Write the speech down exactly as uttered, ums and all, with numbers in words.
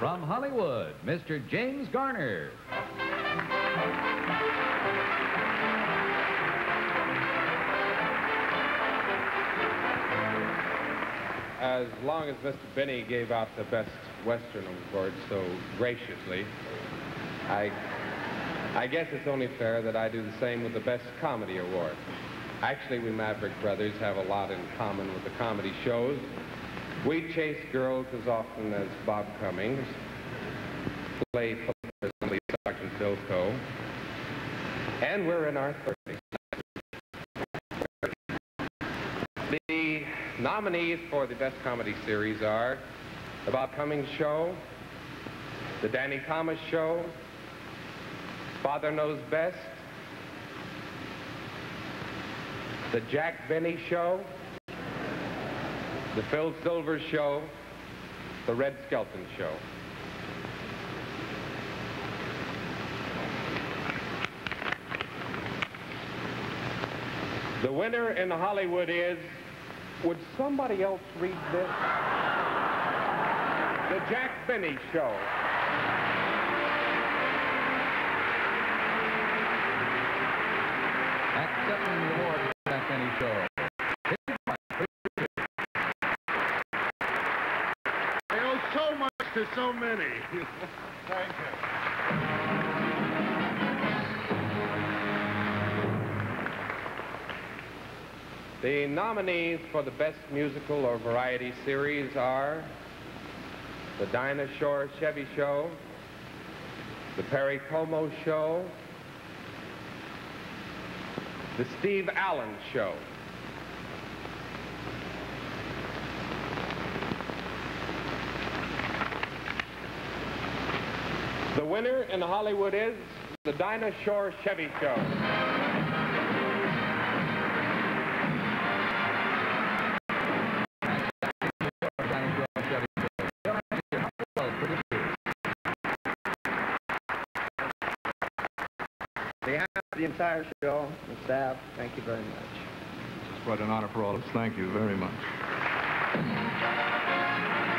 From Hollywood, Mister James Garner. As long as Mister Benny gave out the Best Western Award so graciously, I, I guess it's only fair that I do the same with the Best Comedy Award. Actually, we Maverick Brothers have a lot in common with the comedy shows. We chase girls as often as Bob Cummings, play football as Sergeant Bilko, and we're in our thirties. The nominees for the Best Comedy Series are The Bob Cummings Show, The Danny Thomas Show, Father Knows Best, The Jack Benny Show, The Phil Silvers Show, The Red Skelton Show. The winner in Hollywood is, would somebody else read this? The Jack Benny Show. Accepting the award for the Jack Benny Show. They owe so much to so many. Thank you. The nominees for the Best Musical or Variety Series are The Dinah Shore Chevy Show, The Perry Como Show, The Steve Allen Show, the winner in Hollywood is The Dinah Shore Chevy Show. On behalf of the entire show and staff, thank you very much. It's quite an honor for all of us. Thank you very much.